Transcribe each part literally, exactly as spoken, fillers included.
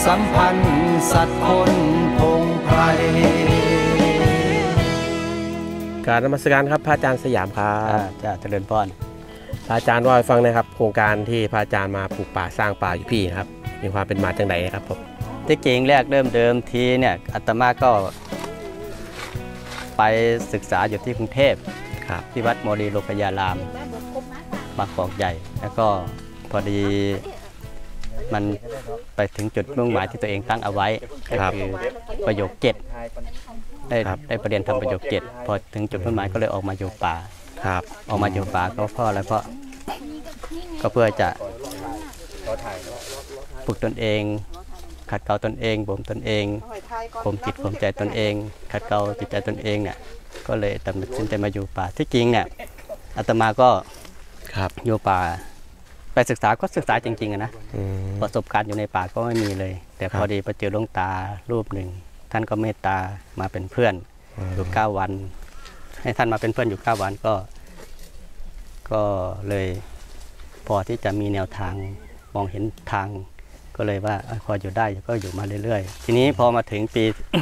สัมพันธ์สัตว์คนพงไพรการนมัสการครับพระอาจารย์สยามครับจะเจริญพรพระอาจารย์ว่าให้ฟังนะครับโครงการที่พระอาจารย์มาปลูกป่าสร้างป่าอยู่พี่นะครับมีความเป็นมาจังไหนครับผมที่จริงแรกเริ่มเดิมทีเนี่ยอาตมาก็ไปศึกษาอยู่ที่กรุงเทพที่วัดโมลีโลกยารามบางกอกใหญ่แล้วก็พอดีมันไปถึงจุดมุ่งหมายที่ตัวเองตั้งเอาไว้ก็คือประโยคเจ็ดได้ได้ประเด็นทำประโยคเจ็ดพอถึงจุดมุ่งหมายก็เลยออกมาอยู่ป่าครับออกมาอยู่ป่าก็เพราะอะไรเพราะก็เพื่อจะฝึกตนเองขัดเกลาตนเองบ่มตนเองข่มจิตข่มใจตนเองขัดเกลาจิตใจตนเองเนี่ยก็เลยตัดสินใจมาอยู่ป่าที่จริงเนี่ยอาตมาก็อยู่ป่าไปศึกษาก็ศึกษาจริงๆนะประสบการณ์อยู่ในป่าก็ไม่มีเลยแต่พอดีไปเจอหลวงตารูปหนึ่งท่านก็เมตตามาเป็นเพื่อนอยู่เก้าวันให้ท่านมาเป็นเพื่อนอยู่เก้าวันก็ก็เลยพอที่จะมีแนวทางมองเห็นทางก็เลยว่าพออยู่ได้ก็อยู่มาเรื่อยๆทีนี้พอมาถึงปี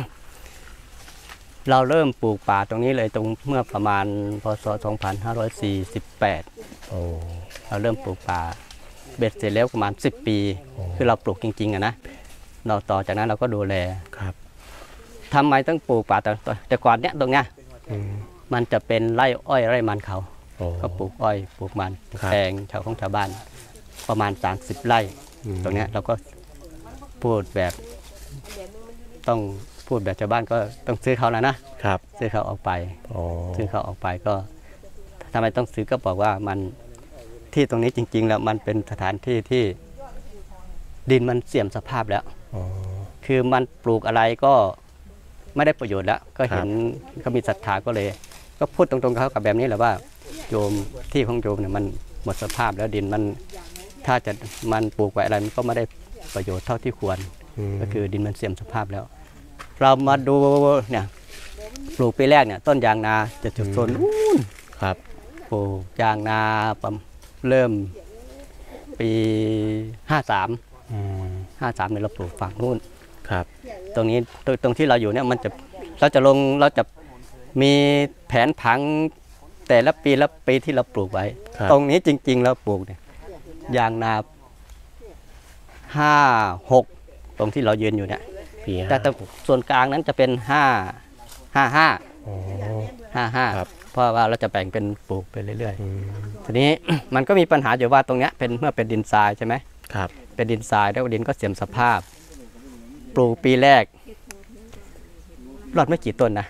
เราเริ่มปลูกป่าตรงนี้เลยตรงเมื่อประมาณพศสองพันห้าร้อยสี่สิบแปดโอ้เราเริ่มปลูกป่าเบ็ดเสร็จแล้วประมาณสิบปีคือเราปลูกจริงๆอะนะเราต่อจากนั้นเราก็ดูแลครับทำไมต้องปลูกป่าแต่แต่ก่อนเนี้ยตรงเนี้ยมันจะเป็นไร่อ้อยไร่มันเขาก็ปลูกอ้อยปลูกมันแปลงชาวของชาวบ้านประมาณสามสิบไร่ตรงนี้เราก็พูดแบบต้องพูดแบบชาวบ้านก็ต้องซื้อเขาแล้วนะครับซื้อเขาออกไปซื้อเขาออกไปก็ทำไมต้องซื้อก็บอกว่ามันที่ตรงนี้จริงๆแล้วมันเป็นสถานที่ที่ดินมันเสื่อมสภาพแล้วคือมันปลูกอะไรก็ไม่ได้ประโยชน์แล้วก็เห็นเขามีศรัทธาก็เลยก็พูดตรงๆเขากับแบบนี้แหละว่าโยมที่ของโยมเนี่ยมันหมดสภาพแล้วดินมันถ้าจะมันปลูกไว้อะไรมันก็ไม่ได้ประโยชน์เท่าที่ควรก็คือดินมันเสื่อมสภาพแล้วเรามาดูเนี่ยปลูกปีแรกเนี่ยต้นยางนาจะจุดโซนนู้นครับปลูกยางนาเริ่มปีห้าสามห้าสามเนี่ยเราปลูกฝั่งนู้นครับตรงนี้ตรงที่เราอยู่เนี่ยมันจะเราจะลงเราจะมีแผนผังแต่ละปีละปีที่เราปลูกไว้ตรงนี้จริงๆเราปลูกเนี่ยยางนาห้าหกตรงที่เรายืนอยู่เนี่ยแต่ส่วนกลางนั้นจะเป็นห้าห้าห้าห้าห้าเพราะว่าเราจะแบ่งเป็นปลูกไปเรื่อยๆทีนี้มันก็มีปัญหาอยู่ว่าตรงเนี้ยเป็นเมื่อเป็นดินทรายใช่ไหมครับเป็นดินทรายแล้วดินก็เสื่อมสภาพปลูกปีแรกรอดไม่กี่ต้นนะ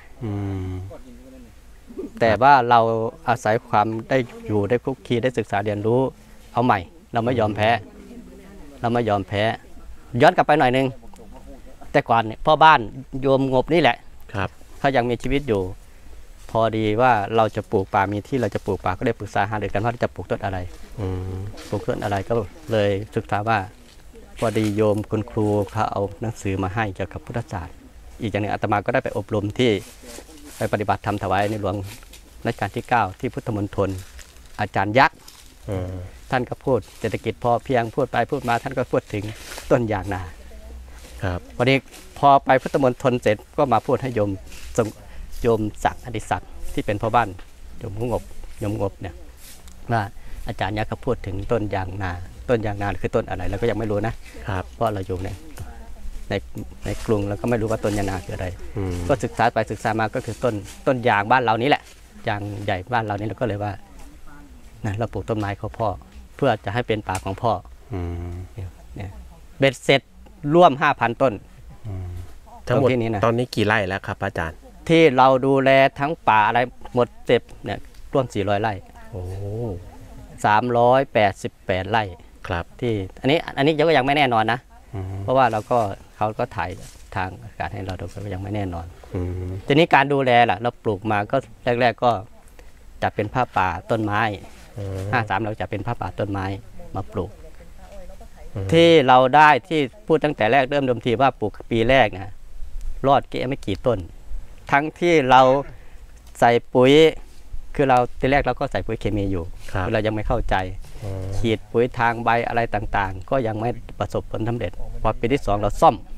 แต่ว่าเราอาศัยความได้อยู่ได้คุกคีได้ศึกษาเรียนรู้เอาใหม่เราไม่ยอมแพ้เราไม่ยอมแพ้ย้อนกลับไปหน่อยนึงแต่ก่อนเนี่ยพ่อบ้านโยมงบนี่แหละครับเขายังมีชีวิตอยู่พอดีว่าเราจะปลูกป่ามีที่เราจะปลูกป่าก็ได้ปรึกษาหารือกันว่าจะปลูกต้นอะไรปลูกต้นอะไรก็เลยศึกษาว่าพอดีโยมคุณครูเขาเอาหนังสือมาให้เกี่ยวกับพุทธศาสตร์อีกอย่างหนึ่งอาตมาก็ได้ไปอบรมที่ไปปฏิบัติธรรมถวายในหลวงรัชกาลที่เก้าที่พุทธมณฑลอาจารย์ยักษ์ท่านก็พูดเศรษฐกิจพอเพียงพูดไปพูดมาท่านก็พูดถึงต้นยางนาครับพอดีพอไปพุทธมณฑลเสร็จก็มาพูดให้โยมโยมศักดิ์อดิศักดิ์ที่เป็นพ่อบ้านโยมงบโยมงบเนี่ยว่าอาจารย์ยักษ์เขาพูดถึงต้นยางนาต้นยางนาคือต้นอะไรเราก็ยังไม่รู้นะครับเพราะเราอยู่ในในในกรุงแล้วก็ไม่รู้ว่าต้นยางนาคืออะไรก็ศึกษาไปศึกษามาก็คือต้นต้นยางบ้านเรานี้แหละยางใหญ่บ้านเรานี้เราก็เลยว่านะเราปลูกต้นไม้ของพ่อเพื่อจะให้เป็นป่าของพ่อเนี่ยเบ็ดเสร็จร่วม ห้าพัน ต้นทั้งหมดตอนนี้กี่ไร่แล้วครับอาจารย์ที่เราดูแลทั้งป่าอะไรหมดเสร็จเนี่ยร่วมสี่ร้อยไร่โอ้สามร้อยแปดสิบแปดไร่ครับที่อันนี้อันนี้ก็ยังไม่แน่นอนนะเพราะว่าเราก็เขาก็ถ่ายทางอากาศให้เราดูก็ยังไม่แน่นอนทีนี้การดูแลล่ะเราปลูกมาก็แรกๆก็จะเป็นผ้าป่าต้นไม้ห้าสามเราจะเป็นผ้าป่าต้นไม้มาปลูกที่เราได้ที่พูดตั้งแต่แรกเริ่มเดิมทีว่าปลูกปีแรกนะรอดเก้ไม่กี่ต้นทั้งที่เราใส่ปุ๋ยคือเราทีแรกเราก็ใส่ปุ๋ยเคมีอยู่เรายังไม่เข้าใจฉีดปุ๋ยทางใบอะไรต่างๆก็ยังไม่ประสบผลสำเร็จพอปีที่สองเราซ่อม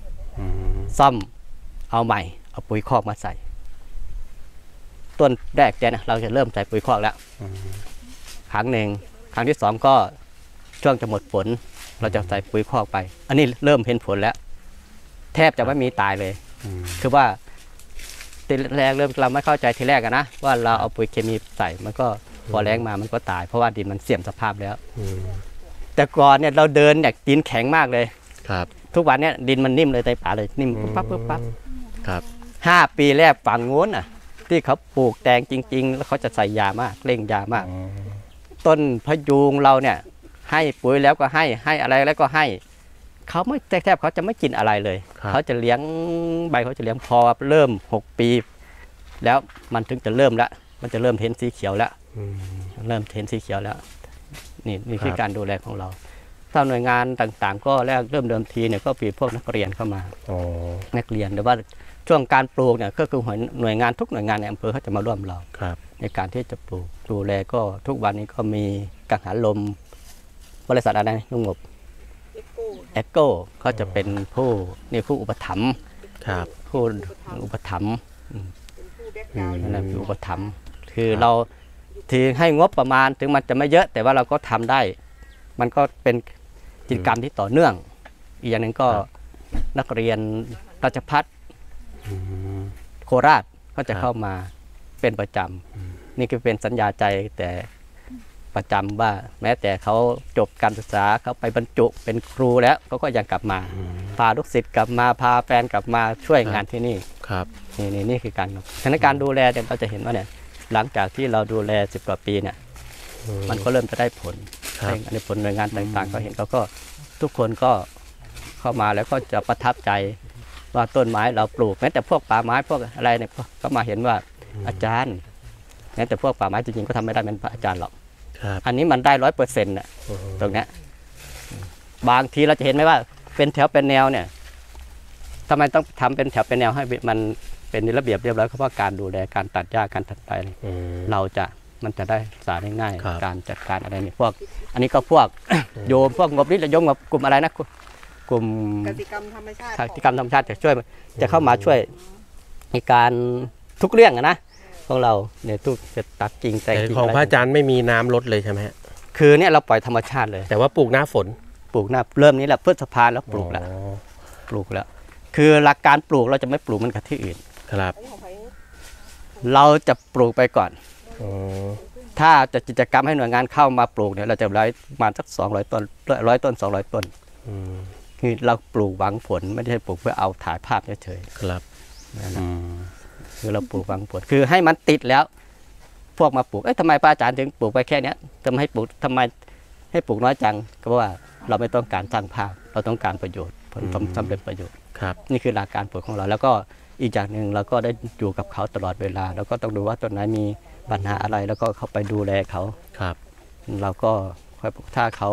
ซ่อมเอาใหม่เอาปุ๋ยคอกมาใส่ต้นแรกเนี่ยเราจะเริ่มใส่ปุ๋ยคอกแล้วครั้งหนึ่งครั้งที่สองก็ช่วงจะหมดฝนเราจะใส่ปุ๋ยคอกไปอันนี้เริ่มเห็นผลแล้วแทบจะไม่มีตายเลยคือว่าทีแรกเริ่มเราไม่เข้าใจทีแรกนะว่าเราเอาปุ๋ยเคมีใส่มันก็พอแรงมามันก็ตายเพราะว่าดินมันเสื่อมสภาพแล้วแต่ก่อนเนี่ยเราเดินเนี่ยดินแข็งมากเลยครับทุกวันเนี่ยดินมันนิ่มเลยในป่าเลยนิ่มปั๊บปั๊บปั๊บครับห้าปีแรกฝั่งโน้นอ่ะที่เขาปลูกแตงจริงๆแล้วเขาจะใส่ยามากเร่งยามากต้นพะยูงเราเนี่ยให้ปุ๋ยแล้วก็ให้ให้อะไรแล้วก็ให้เขาไม่แทบเขาจะไม่กินอะไรเลยเขาจะเลี้ยงใบเขาจะเลี้ยงพอเริ่มหกปีแล้วมันถึงจะเริ่มแล้วมันจะเริ่มเห็นสีเขียวแล้วเริ่มเห็นสีเขียวแล้วนี่นี่คือการดูแลของเราถ้าหน่วยงานต่างๆก็แรกเริ่มเดิมทีเนี่ยก็มีพวกนักเรียนเข้ามานักเรียนหรือว่าช่วงการปลูกเนี่ยก็คือหน่วยงานทุกหน่วยงานในอำเภอเขาจะมาร่วมเราในการที่จะปลูกดูแลก็ทุกวันนี้ก็มีกังหันลมบริษัทอะไรลุงงบเอโก้เขาจะเป็นผู้นี่ผู้อุปถัมภ์ผู้อุปถัมภ์นั่นแหละอุปถัมภ์คือเราที่ให้งบประมาณถึงมันจะไม่เยอะแต่ว่าเราก็ทำได้มันก็เป็นกิจกรรมที่ต่อเนื่องอีกอย่างหนึ่งก็นักเรียนราชภัฏโคราชก็จะเข้ามาเป็นประจำนี่คือเป็นสัญญาใจแต่ประจำว่าแม้แต่เขาจบการศึกษาเขาไปบรรจุเป็นครูแล้วเขาก็ยังกลับมาพาลูกศิษย์กลับมาพาแฟนกลับมาช่วยงานที่นี่ครับนี่นี่นี่คือการฉะนั้นการดูแลเนี่ยเราจะเห็นว่าเนี่ยหลังจากที่เราดูแลสิบกว่าปีเนี่ยมันก็เริ่มจะได้ผลอันนี้ผลหน่วยงานต่างๆก็เห็นเขาก็ทุกคนก็เข้ามาแล้วก็จะประทับใจว่าต้นไม้เราปลูกแม้แต่พวกป่าไม้พวกอะไรเนี่ยก็มาเห็นว่าอาจารย์แม้แต่พวกป่าไม้จริงๆก็ทำไม่ได้เป็นพระอาจารย์หรอกอันนี้มันได้ร้อยเปอร์เซ็นต์น่ะตรงเนี้ยบางทีเราจะเห็นไหมว่าเป็นแถวเป็นแนวเนี่ยทำไมต้องทำเป็นแถวเป็นแนวให้มันเป็นระเบียบเรียบร้อยเพราะว่าการดูแลการตัดหญ้าการตัดไปเราจะมันจะได้สารง่ายๆการจัดการอะไรนี่พวกอันนี้ก็พวกโยมพวกงบนิดละโยมกับกลุ่มอะไรนะกลุ่มกสิกรรมธรรมชาติกสิกรรมธรรมชาติจะช่วยจะเข้ามาช่วยในการทุกเรื่องนะของเราเนี่ยทุกจะตัดกิ่งแต่ของพระอาจารย์ไม่มีน้ำลดเลยใช่ไหมฮะคือเนี่ยเราปล่อยธรรมชาติเลยแต่ว่าปลูกหน้าฝนปลูกหน้าเริ่มนี้แหละพฤษภาแล้วปลูกแล้วปลูกแล้วคือหลักการปลูกเราจะไม่ปลูกมันกับที่อื่นครับเราจะปลูกไปก่อนถ้าจะกิจกรรมให้หน่วยงานเข้ามาปลูกเนี่ยเราจะไว้ประมาณสักสองร้อยต้นร้อยต้นสองร้อยต้นคือเราปลูกหวังผลไม่ได้ปลูกเพื่อเอาถ่ายภาพเฉยๆครับคือเราปลูกหวังผลคือให้มันติดแล้วพวกมาปลูกเอ๊ะทำไมพระอาจารย์ถึงปลูกไปแค่นี้ทำไมให้ปลูกทำไมให้ปลูกน้อยจังก็เพราะว่าเราไม่ต้องการสร้างภาพเราต้องการประโยชน์ผลสำเร็จประโยชน์ครับนี่คือหลักการปลูกของเราแล้วก็อีกอย่างหนึ่งเราก็ได้อยู่กับเขาตลอดเวลาแล้วก็ต้องดูว่าต้นไหนมีปัญหาอะไรแล้วก็เข้าไปดูแลเขาครับเราก็ถ้าเขา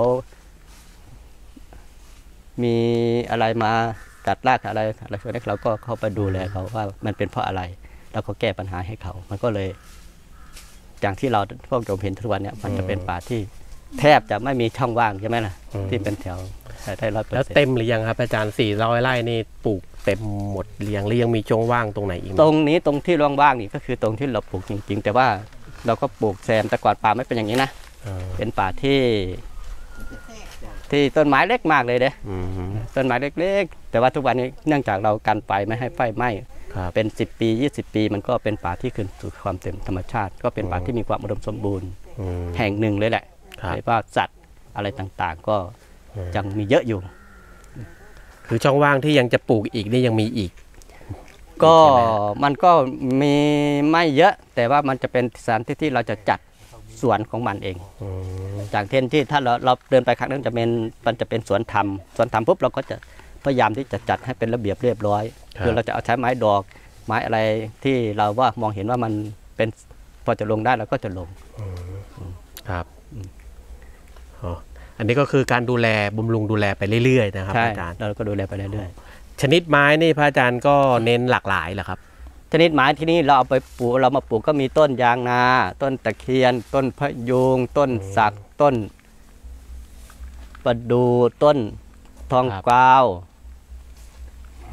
มีอะไรมาตัดรากอะไรอะไรพวกนี้เราก็เข้าไปดูแลเขาว่ามันเป็นเพราะอะไรแล้วก็แก้ปัญหาให้เขามันก็เลยอย่างที่เราพวกโยมเห็นทุกวันเนี่ยมันจะเป็นป่าที่แทบจะไม่มีช่องว่างใช่ไหมล่ะที่เป็นแถวได้ร้อยเปอร์เซ็นต์แล้วเต็มหรือยังครับอาจารย์สี่ร้อยไร่นี่ปลูกเต็มหมดเรียงหรือยังมีช่องว่างตรงไหนอีกตรงนี้ตรงที่ว่างๆนี่ก็คือตรงที่เราปลูกจริงๆแต่ว่าเราก็ปลูกแซมแต่ก่อนป่าไม่เป็นอย่างนี้นะเป็นป่าที่ที่ต้นไม้เล็กมากเลยเด้ต้นไม้เล็กๆแต่ว่าทุกวันนี้เนื่องจากเรากันไฟไม่ให้ไฟไหม้เป็นสิบปียี่สิบปีมันก็เป็นป่าที่คืนสู่ความเต็มธรรมชาติก็เป็นป่าที่มีความอุดมสมบูรณ์แห่งหนึ่งเลยแหละไม่ว่าสัตว์อะไรต่างๆก็ยังมีเยอะอยู่คือช่องว่างที่ยังจะปลูกอีกนี่ยังมีอีกก็มันก็มีไม่เยอะแต่ว่ามันจะเป็นสถานที่ที่เราจะจัดสวนของมันเองจากเช่นที่ถ้าเราเราเดินไปครั้งนึงจะเป็นมันจะเป็นสวนธรรมสวนธรรมปุ๊บเราก็จะพยายามที่จะจัดให้เป็นระเบียบเรียบร้อยคือเราจะเอาใช้ไม้ดอกไม้อะไรที่เราว่ามองเห็นว่ามันเป็นพอจะลงได้เราก็จะลงครับอ๋ออันนี้ก็คือการดูแลบำรุงดูแลไปเรื่อยๆนะครับอาจารย์เราก็ดูแลไปเรื่อยๆชนิดไม้นี่พระอาจารย์ก็เน้นหลากหลายเหรอครับชนิดไม้ที่นี่เราเอาไปปลูกเรามาปลูกก็มีต้นยางนาต้นตะเคียนต้นพะยูงต้นสักต้นประดู่ต้นทองกวาว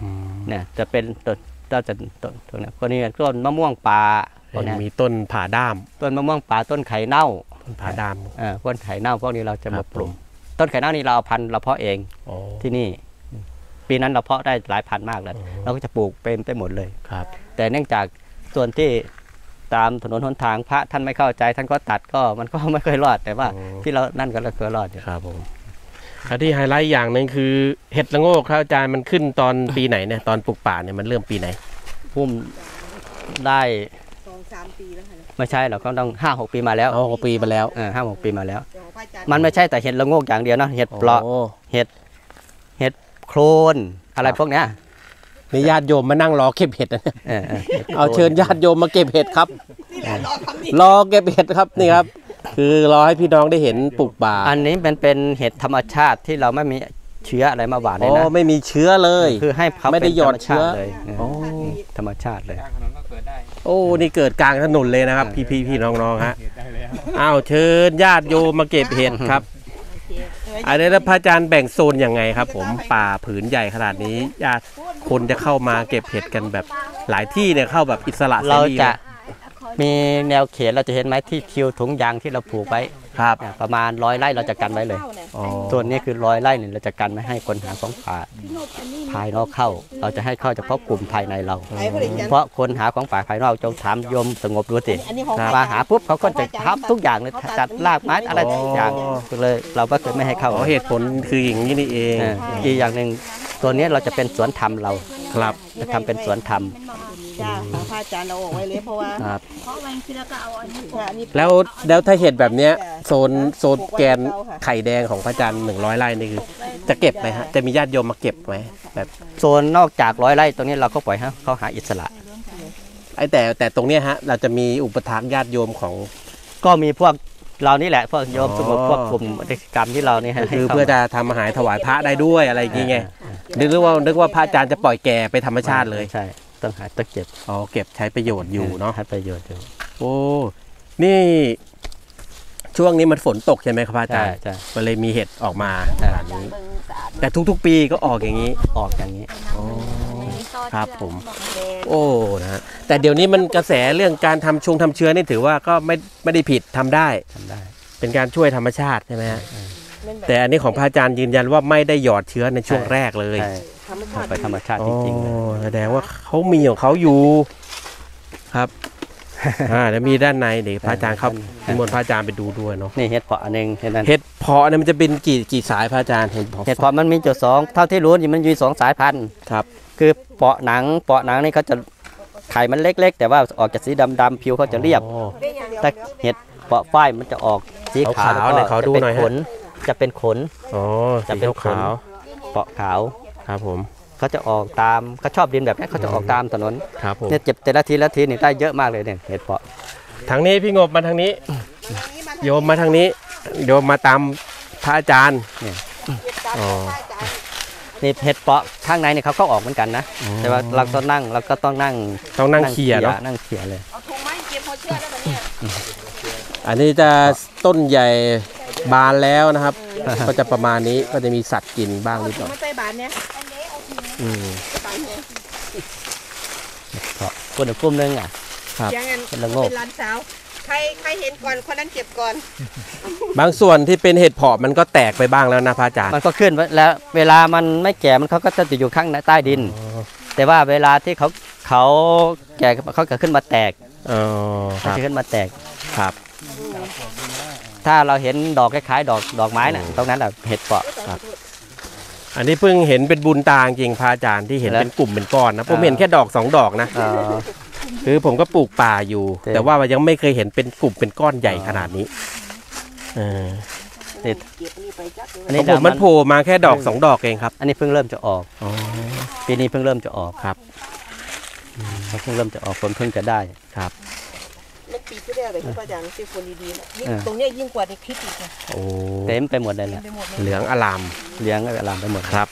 เนี่ยจะเป็นต้นก็จะต้นต้นนี้คนนี้ต้นมะม่วงป่าพวกนี้มีต้นผาด้ามต้นมะม่วงป่าต้นไข่เน่าต้นผาด้ามเออต้นไข่เน่าพวกนี้เราจะครัมาบปลูกต้นไข่เน่านี่เราเอาพันธุ์เราเพาะเองอ๋อที่นี่ ปีนั้นเราเพาะได้หลายพันธุ์มากเลยเราก็จะปลูกเป็นไปหมดเลยครับแต่เนื่องจากส่วนที่ตามถนนหนทางพระท่านไม่เข้าใจท่านก็ตัดก็มันก็ไม่เคยรอดแต่ว่าที่เรานั่นก็เราเคยรอดอยู่ครับผมครับที่ไฮไลท์อย่างหนึ่งคือเห็ดละโงกครับอาจารย์มันขึ้นตอนปีไหนเนี่ยตอนปลูกป่าเนี่ยมันเริ่มปีไหนพุ่มได้สองสามปีแล้วค่ะไม่ใช่เราก็ต้องห้าหกปีมาแล้วเอาหกปีมาแล้วเออห้าหกปีมาแล้วเดี๋ยวพระอาจารย์มันไม่ใช่แต่เห็ดละโงกอย่างเดียวนะเห็ดเปราะโอ้เห็ดเห็ดโครนอะไรพวกเนี้ยมีญาติโยมมานั่งรอเก็บเห็ดนะเนี่ยเออเออห็ดโครนเอาเชิญญาติโยมมาเก็บเห็ดครับนี่แหละรอคำนี้รอเก็บเห็ดครับนี่ครับ คือรอให้พี่น้องได้เห็นปลูกป่าอันนี้เป็นเป็นเห็ดธรรมชาติที่เราไม่มีเชื้ออะไรมาหวานเลอ๋ยอนะไม่มีเชื้อเลยคือให้เขาไม่ได้หยอดเชื้อเลยโอ้ธรรมชาติเลยโอ้นี่เกิดกลางถนนเลยนะครับ พี่พี่พี่น้องๆฮะอ้าวเชิญญาติโยมมาเก็บเห็ดครับอันนี้แล้วพระอาจารย์แบ่งโซนยังไงครับ ผมป่าผืนใหญ่ขนาดนี้ญาติคนจะเข้ามาเก็บเห็ดกันแบบหลายที่เนี่ยเข้าแบบอิสระเสเรารีจะมีแนวเขตเราจะเห็นไหมที่คิวถุงยางที่เราผูกไว้ครับเนี่ยประมาณร้อยไร่เราจะกันไว้เลยอ๋อส่วนนี้คือร้อยไร่เนี่ยเราจะกันไม่ให้คนหาของป่าภายนอกเข้า เราจะให้เข้าเฉพาะกลุ่มภายในเราไอ้ผลิตจันทร์เพราะคนหาของป่าภายนอกจงถามโยมสงบดูสิอันนี้ของมาหาปุ๊บเขาก็จะทับทุกอย่างเลยจัดลากไม้อะไรทุกอย่างเลยเราก็เลยไม่ให้เข้าอ๋อเหตุผลคืออย่างนี้นี่เองเอออีกอย่างหนึ่งตัวนี้เราจะเป็นสวนธรรมเราครับจะทำเป็นสวนธรรมจ้าพระอาจารย์เราออกไว้เลยเพราะว่าครับเพราะวันที่แล้วก็เอาอันนี้อันนี้แล้วแล้วถ้าเห็ดแบบเนี้ยโซนโซนแกนไข่แดงของพระอาจารย์หนึ่งร้อยไร่นี่คือ จะเก็บไหมฮะจะมีญาติโยมมาเก็บไหมแบบโซนนอกจากร้อยไร่ตรงนี้เราก็ปล่อยให้เขาหาอิสระไอ้แต่แต่ตรงเนี้ยฮะเราจะมีอุปถากญาติโยมของก็มีพวกเรานี่แหละพวกโยมอ๋อสงบพวกกลุ่มกิจกรรมที่เรานี่ให้คือให้ข้าเพื่อจะทำอาหารถวายพระได้ด้วยอะไรอย่างเงี้ยนึกว่านึกว่าพระอาจารย์จะปล่อยแก่ไปธรรมชาติเลยใช่ต้องหาต้องเก็บอ๋อเก็บใช้ประโยชน์อยู่เนาะให้ประโยชน์อยู่โอ้นี่ช่วงนี้มันฝนตกใช่ไหมครับพระอาจาใช่รย์ใช่มันเลยมีเห็ดออกมาใช่ขนาดนี้ แต่ทุกๆ ปีก็ออกอย่างนี้ออกอย่างนี้ครับผม โอ้นะฮะแต่เดี๋ยวนี้มันกระแสเรื่องการทำชงทำเชื้อนี่ถือว่าก็ไม่ไม่ได้ผิดทำได้ทำได้เป็นการช่วยธรรมชาติใช่ไหมฮะมันแบบแต่อันนี้ของพระอาจารย์ยืนยันว่าไม่ได้หยอดเชื้อในช่วงแรกเลยใช่ธรรมชาติไปธรรมชาติอ๋จอริงๆเลยแสดงว่าเขามีของเขาอยู่ครับ อ่าแล้วมีด้านในเดี๋ยวพระอาจารย์ครับนิมนต์พระอาจารย์ไปดูด้วยเนาะนี่เห็ดเพาะอันหนึงเห็ดนั้นเห็ดเพาะเนี่ยมันจะเป็นกี่กี่สายพระอาจารย์เห็ดเพาะเห็ดเพาะมันมีจุดสองเท่าที่รู้นี่มันมีสองสายพันธุ์ครับคือเปาะหนังเปาะหนังนี่เขาจะไข่มันเล็ก ๆ แต่ว่าออกจากสีดำๆผิวเขาจะเรียบอ๋อแต่เห็ดเปาะฝ้ายมันจะออกสีขาวขาวๆแล้วไหนขอก็ดูจะเป็นหน่อยฮะขนจะเป็นขนอ๋อจะสีเป็นขนขาวเปาะขาวๆครับผมเขาจะออกตามเขาชอบดินแบบนี้เขาจะออกตามถนนครับผมเนี่ยเจ็บแต่ละทีละทีนี่ได้เยอะมากเลยเนี่ยเห็ดเปาะทางนี้พี่งบมาทางนี้ โยมมาทางนี้โยมมาตามพระอาจารย์ อ๋อนี่เห็ดเปาะข้างในเนี่ยเขาก็ออกเหมือนกันนะแต่ว่าเราต้องนั่งเราก็ต้องนั่งต้องนั่งเขี่ยเนาะนั่งเขี่ยเลยเอาถุงไม้เก็บพอเชื่อแล้วแบบเนี้ยอันนี้จะต้นใหญ่บานแล้วนะครับ ก็จะประมาณนี้ก็จะมีสัตว์กินบ้างนิดหน่อยมันใส่บาทเนี่ยอืมบาทเนี่ยเปาะคนอีกกลุ่มนึงอ่ะครับยังงั้นเป็นละโงกเป็นร้านสาวใครใครเห็นก่อนคนนั้นเก็บก่อนบางส่วนที่เป็นเห็ดเพาะมันก็แตกไปบ้างแล้วนะพระอาจารย์มันก็ขึ้นไว้แล้วเวลามันไม่แก่มันเขาก็จะอยู่ข้างใต้ดิน แต่ว่าเวลาที่เขาเขาแก่เขาก็ขึ้นมาแตกอ๋อคเขารับจะขึ้นมาแตกครับถ้าเราเห็นดอกคล้ายๆดอกดอกไม้น่ะตรงนั้นแหละเห็ดเปาะอันนี้เพิ่งเห็นเป็นบุญตาจริงพระอาจารย์ที่เห็นแล้วเป็นกลุ่มเป็นก้อนนะผมอ่าเห็นแค่ดอกสองดอกนะเอ่อคือผมก็ปลูกป่าอยู่แต่แต่ว่ายังไม่เคยเห็นเป็นกลุ่มเป็นก้อนใหญ่ขนาดนี้เออติดเก็บนี่ไปจักเลยอันขนี้องผมมันโผล่มาแค่ดอกสองดอกเองครับอันนี้เพิ่งเริ่มจะออกอ๋อปีนี้เพิ่งเริ่มจะออกครับเขาเพิ่งเริ่มจะออกผลเพิ่งจะได้ครับมันปีที่แล้วเลยที่พระอาจารย์ที่คนดีๆนะยิ่งเออตรงเนี้ยยิ่งกว่าในคลิปอีกนะโอ้เต็มไปหมดเลยแหละไปหมดเลยเหลืองอลามเลี้ยงเวลามไปหมดครับ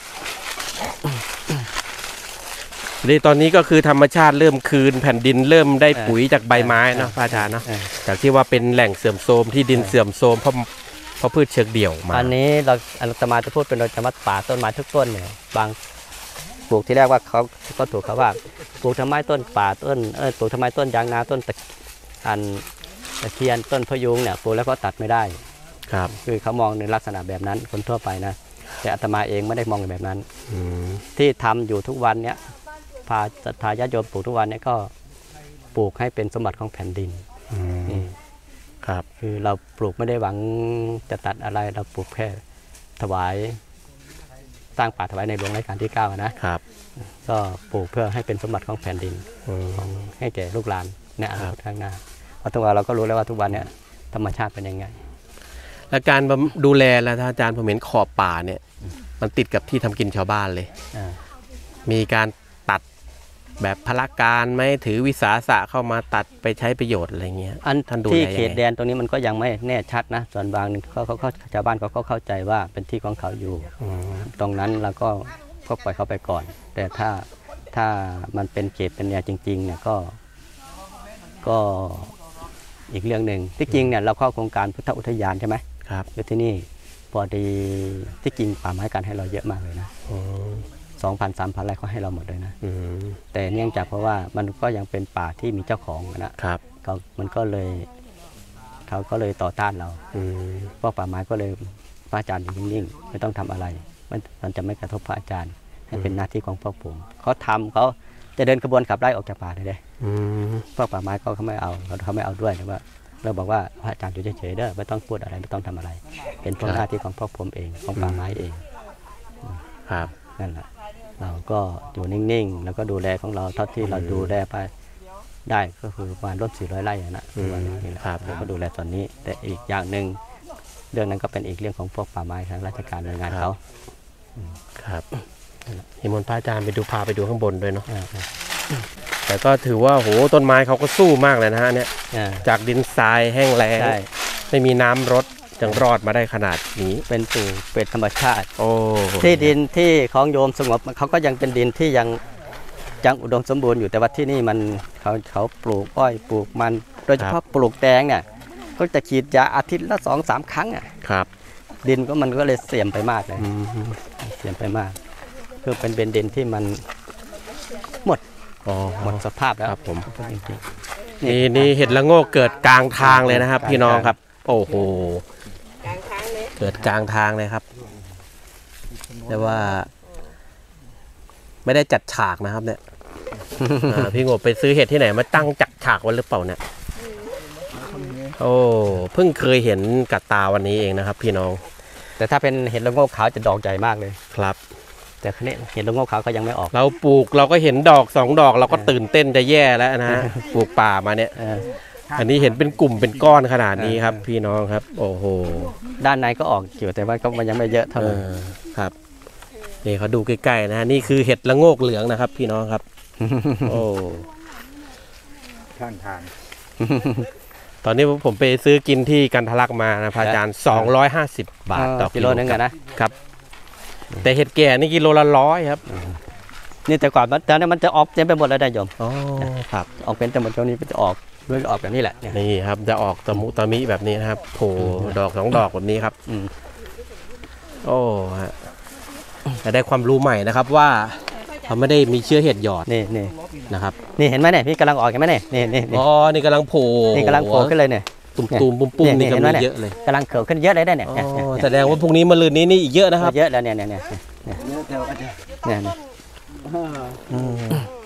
นี่ตอนนี้ก็คือธรรมชาติเริ่มคืนแผ่นดินเริ่มได้ปุ๋ยจากใบไม้เนอะพระอาจารย์เนอะเออจากที่ว่าเป็นแหล่งเสื่อมโทรมที่ดินเสื่อมโทรมเพราะเพราะพืชเชิงเดี่ยวมาอันนี้เราอาตมาจะพูดเป็นโดยธรรมะป่าต้นไม้ทุกต้นเนี่ยบางปลูกที่แรกว่าเขาก็ถูกเขาว่าปลูกทำไมต้นป่าต้นเออปลูกทำไมต้นยางนาต้นตะอันตะเคียนต้นพะยุงเนี่ยปลูกแล้วก็ตัดไม่ได้ครับคือเขามองในลักษณะแบบนั้นคนทั่วไปนะแต่อาตมาเองไม่ได้มองแบบนั้นอืมที่ทำอยู่ทุกวันเนี้ยพาศรัทธาญาติโยมปลูกทุกวันเนี้ยก็ปลูกให้เป็นสมบัติของแผ่นดินอืมนี่ครับคือเราปลูกไม่ได้หวังจะตัดอะไรเราปลูกแค่ถวายสร้างป่าถวายในหลวงรัชกาลที่เก้านะครับก็ปลูกเพื่อให้เป็นสมบัติของแผ่นดินอืมของให้แก่ลูกหลานในอนาคตข้างหน้าเพราะทุกวันเราก็รู้แล้วว่าทุกวันเนี้ยธรรมชาติเป็นยังไงและการบำดูแลแล้วอาจารย์ผมเห็นขอบป่าเนี่ย มันติดกับที่ทำกินชาวบ้านเลยอ่ามีการตัดแบบพละการไหมถือวิสาสะเข้ามาตัดไปใช้ประโยชน์อะไรเงี้ยอันท่านดูที่แลเขยังตไงแดนตรงนี้มันก็ยังไม่แน่ชัดนะส่วนบางเขาเขาเขาชาวบ้านเขาก็เข้าใจว่าเป็นที่ของเขาอยู่อืมตรงนั้นเราก็ก็ปล่อยเขาไปก่อน แต่ถ้าถ้ามันเป็นเขตเป็นแนวจริงๆเนี่ยก็ก็อีกเรื่องหนึ่งที่จริงเนี่ยเราเข้าโครงการพุทธอุทยานใช่ไหมครับอยู่ที่นี่พอดีที่จริงป่าไม้การให้เราเยอะมากเลยนะอืมสองพันสามพันไร่เขาให้เราหมดเลยนะอืมแต่เนื่องจากเพราะว่ามันก็ยังเป็นป่าที่มีเจ้าของนะครับ ก็มันก็เลยเขาก็เลยต่อต้านเราอืมพวกป่าไม้ก็เลยพระอาจารย์อยู่นิ่งๆไม่ต้องทำอะไรมันมันจะไม่กระทบพระอาจารย์ให้เป็นหน้าที่ของพวกผมเขาทำเขาจะเดินกระบวนขับไล่ออกจากป่าเลยเด้อืมพวกป่าไม้เขาเขาไม่เอาเขาเขาไม่เอาด้วยนะว่าเราบอกว่าพระอาจารย์อยู่เฉยๆเด้อไม่ต้องพูดอะไรไม่ต้องทำอะไร เป็นเพราะหน้าที่ของพวกผมเองของป่าไม้เองครับนั่นแหละเราก็อยู่นิ่งๆ แล้วก็ดูแลของเราเท่าที่เราดูแลไปได้ก็คือประมาณร่วมสี่ร้อยไร่อะนะอืมวันนี้แหละครับเราก็ดูแลตอนนี้ แต่อีกอย่างหนึ่งเรื่องนั้นก็เป็นอีกเรื่องของพวกป่าไม้ทางราชการหน่วยงานเขาครับนิมนต์พระอาจารย์ไปดูพาไปดูข้างบนด้วยเนาะอ่าแต่ก็ถือว่าโหต้นไม้เขาก็สู้มากเลยนะฮะเนี่ยอ่าจากดินทรายแห้งแล้งใช่ไม่มีน้ำรดยังรอดมาได้ขนาดนี้เป็นปู่เป็นธรรมชาติโอ้ที่ดินที่ของโยมสงบเขาก็ยังเป็นดินที่ยังยังอุดมสมบูรณ์อยู่แต่ว่าที่นี่มันเขาเขาปลูกอ้อยปลูกมัน โดยเฉพาะปลูกแตงเนี่ยก็จะฉีดยาอาทิตย์ละสองสามครั้งอ่ะครับดินก็มันก็เลยเสื่อมไปมากเลยอืมเสื่อมไปมากคือเป็นเป็นดินที่มันหมดอ๋อหมดสภาพแล้วครับผมจริงนี่นี่เห็ดละโงกเกิดกลางทางเลยนะครับ พี่น้องครับ โอ้โหกลางค้างเลยเกิดกลางทางเลยครับ แต่ว่า ไม่ได้จัดฉากนะครับเนี่ย อ่าพี่งบไปซื้อเห็ดที่ไหนมาตั้งจัดฉากไว้หรือเปล่าเนี่ย โอ้เพิ่งเคยเห็นกับตาวันนี้เองนะครับ พี่น้องๆแต่ถ้าเป็นเห็ดละโงกขาวจะดอกใหญ่มากเลยครับแต่ครั้นี้เห็ดละโงกขาวก็ยังไม่ออกเราปลูกเราก็เห็นดอกสองดอกเราก็ตื่นเต้นจะแย่แล้วนะฮะ ปลูกป่ามาเนี่ยเอออันนี้เห็นเป็นกลุ่มเป็นก้อนขนาดนี้ครับ พี่น้องครับ โอ้โหด้านในก็ออกอยู่แต่ว่าก็มันยังไม่เยอะเท่าเอไหร่อครับนี่เขาดูใกล้ๆนะฮะนี่คือเห็ดละโงกเหลืองนะครับ พี่น้องครับ โอ้ข้างทางตอนนี้ผมไปซื้อกินที่กันทะลักมานะพระอาจารย์สองร้อยห้าสิบบาทต่อกิโลนึงอะนะครับ แต่เห็ดแก่นี่กิโลละร้อยครับนี่แต่ก่อนมันตอนนี้มันจะออกเต็มไปหมดเลยนะโยมอ๋อครับออกเป็นแต่หมดตรงนี้มันจะออกด้วยออกแบบนี้แหละเนี่ยนี่ครับจะออกตะมุตะมิแบบนี้นะครับโผล่ดอกสองดอกแบบนี้ครับอืมโอ้ฮะแต่ได้ความรู้ใหม่นะครับว่าเขาไม่ได้มีเชื้อเห็ดหยอดนี่นี่นะครับนี่เห็นไหมเนี่ยพี่กำลังออกเห็นไหมเนี่ยนี่นี่นี่อ๋อนี่กำลังโผล่นี่กำลังโผล่ขึ้นเลยเนี่ยตุ่มตุ่มปุ้มปุ้มเนี่ยนี่ก็เห็นไหมมีเนี่ยเยอะเลยกำลังเขียวขึ้นเยอะเลยได้เนี่ยอ๋เนี่ยเนี่ยอเนี่ยแสดงว่าพรุ่งนี้มะรืนนี้นี่อีกเยอะนะครับเยอะแล้วเนี่ยเนี่ยเนี่ยเนี่ยเนื้อแถวกันจะเนี่ยเนี่ยอืม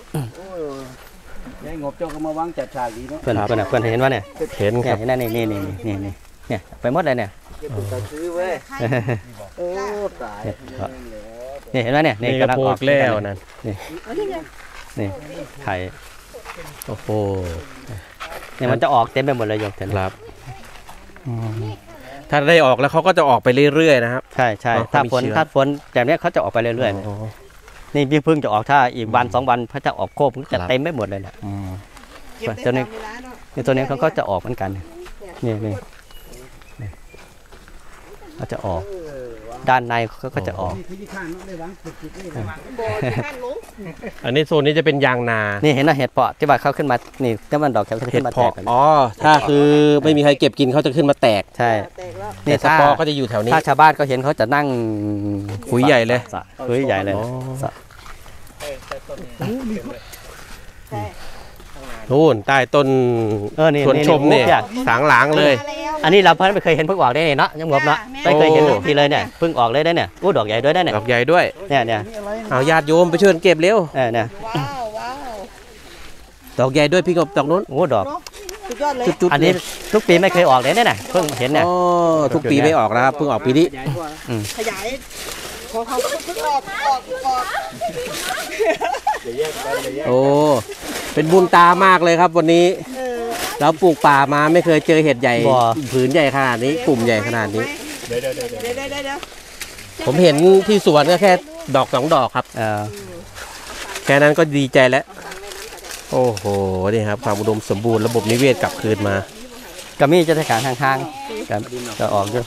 ยายงบเจ้าก็มาวางจัดฉากดีเนาะเพื่อนเพื่อนเพื่อนเห็นว่าเนี่ยเห็นคเนี่ยรับเห็นนั่นนี่นี่นี่นี่นี่เนี่ยไปหมดเลยเนี่ยเก็บตัดซื้อเว้ยโอ้ตายนี่เห็นไหมเนี่ยนี่นี่ก็กำลังโผล่ออกแล้วนั่นนี่ไข่โอ้โหเนี่ยมันจะออกเต็มไปหมดเลยโยมเห็นไหมครับอืมถ้าได้ออกแล้วเขาก็จะออกไปเรื่อยๆนะครับใช่ใช่อ๋อถ้าเขามีฝนเชื้อถ้าฝนแบบเนี้ยเขาจะออกไปเรื่อยอ๋อๆนี่พี่พึ่งจะออกถ้าอีกวันสองวันพระจะออกโคบมันจะครับเต็มไม่หมดเลยแหละอืมเก็บได้ตัวนี้ตามเวลาเนาะนี่ตัวนี้เขาก็จะออกเหมือนกันนี่นี่นี่เขาจะออกด้านในเขาก็จะออกที่ข้างน้องได้วางจุดๆนี่บ่อที่ข้างลงอันนี้โซนนี้จะเป็นยางนานี่เห็นไหมเห็ดเพาะที่ว่าเขาขึ้นมานี่ถ้ามันดอกเขาจะเห็ขึ้ดนมาแตเพาะกแบบนี้อ๋อถ้าคือไม่มีใครเก็บกินเขาจะขึ้นมาแตกใช่แตกแล้วนี่แต่สถ้าปอร์ก็จะอยู่แถวนี้ถ้าชาวบ้านเขาเห็นเขาจะนั่งคุยใหญ่เลยสระคุยใหญ่เลยอ๋อสระใช่นู่นใต้ต้นเออนี่ชวนชมเนี่ยนี่สางหลางเลยมาแล้วอันนี้เราเพิ่งไม่เคยเห็นเพิ่งออกได้เนี่ยเนาะยังงบเนาะจ้ะไม่เคยเห็นโอ้ทุกทีเลยเนี่ยเพิ่งออกเลยได้เนี่ยอู้ดอกใหญ่ด้วยได้เนี่ยดอกใหญ่ด้วยเนี่ยเนี่ยเอาญาติโยมไปช่วยกันเก็บเร็วเออเนี่ยว้าวว้าวดอกใหญ่ด้วยพี่กบดอกนู้นโอ้ดอกเนาะสุดยอดเลยจุดๆอันนี้เลยทุกปีไม่เคยออกเลยเนี่ยนะเพิ่งเห็นเนี่ยอ๋อทุกปีไม่ออกนะครับเพิ่งออกปีนี้ขยายของเขาเพิ่งออกออกออกโอ้เป็นบุญตามากเลยครับวันนี้เออเราปลูกป่ามาไม่เคยเจอเห็ดใหญ่บ่ผืนใหญ่ขนาดนี้กลุ่มใหญ่ขนาดนี้เดี๋ยวเดี๋ยวเดี๋ยวเดี๋ยวเดี๋ยวเดี๋ยวผมเห็นที่สวนก็แค่ดอกสองดอกครับเออแค่นั้นก็ดีใจแล้ว โอ้โหนี่ครับความอุดมสมบูรณ์ระบบนิเวศกลับคืนมาก็มีจะทการทางทางๆครับจะออกอยู่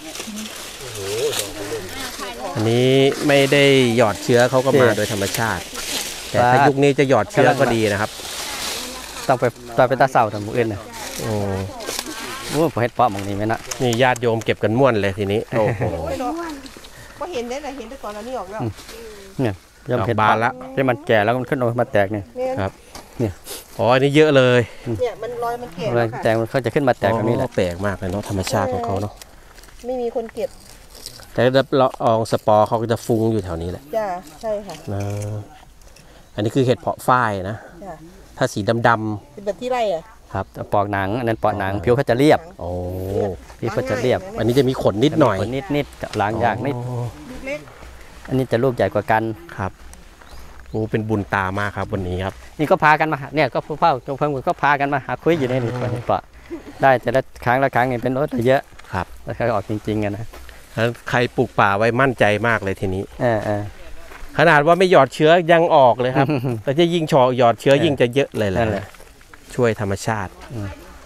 อันนี้ไม่ได้หยอดเชื้อเขาก็มาโดยธรรมชาติ แต่ถ้ายุคนี้จะหยอดเชื้อก็ดีนะครับต้องไปต้องไปตาเสาทำมืออื่นนะโอ้โอ้ผมเห็ดเปาะหมองนี้ไหมนะนี่ญาติโยมเก็บกันม่วนเลยทีนี้โอ้โหโอ้ยเนาะก็เห็นได้แหละเห็นแต่ก่อนอันนี้ออกแล้วเนี่ยย่อมเห็ดดอกบานเปาะละที่มันแก่แล้วมันขึ้นออกมาแตกเนี่ยเนี่ยอ๋ออันนี้เยอะเลยเนี่ยมันรอยมันเก็บเวลาแล้วค่ะแตกมันเขาจะขึ้นมาแตกแบบนี้แหละอ๋อแปลกมากเลยเนาะธรรมชาติของเขาเนาะไม่มีคนเก็บแต่ละอองสปอร์เขาก็จะฟุ้งอยู่แถวนี้แหละจ้าใช่ค่ะนะอันนี้คือเห็ดเพาะฝ้ายนะจ้าถ้าสีดำเป็นแบบที่ไร่อ่ะๆครับปอกหนังอันนั้นปอกหนังผิวเขาจะเรียบโอ้ผิวเขาจะเรียบอันนี้จะมีขนนิดหน่อยนิดนิดๆกับล้างยากนิดอ๋อลูกเล็กอันนี้จะลูกใหญ่กว่ากันครับโอ้เป็นบุญตามากครับวันนี้ครับนี่ก็พากันมาเนี่ยก็ผู้เฝ้าจงเพิ่งก็พากันมาหาคุยอยู่ในนี่เปาะได้แต่ละครั้งละครั้งนี่เป็นรถเยอะครับแล้วเขาออกจริงๆกันนะแล้วใครปลูกป่าไว้มั่นใจมากเลยทีนี้เออเออขนาดว่าไม่หยอดเชื้อยังออกเลยครับ แต่จะยิ่งชอหยอดเชื้อยิ่งจะเยอะเลยแหนั่นแหละละช่วยธรรมชาติอืม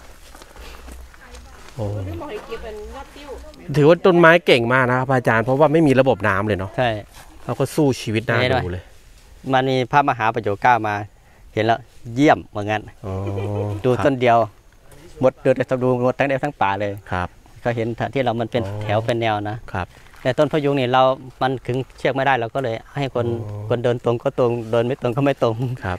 โอ้ไม่บอกให้เก็บเป็นยอดติ้วถือว่าต้นไม้เก่งมากนะครับอาจารย์เพราะว่าไม่มีระบบน้ำเลยเนาะใช่เขาก็สู้ชีวิตน่าไม่ได้ดูเลยมันมีพระมหาประโยชน์เก้ามา เห็นแล้วเยี่ยมเหมือนกันอ๋อดูครับต้นเดียวหมดดูแต่ดูหมดทั้งเดียวทั้งป่าเลยครับเขาเห็นที่เรามันเป็นอ๋อแถวเป็นแนวนะครับแต่ต้นพะยุงนี่เรา มันขึงเชือกไม่ได้เราก็เลยให้คนอ๋อคนเดินตรงก็ตรงเดินไม่ตรงก็ไม่ตรงครับ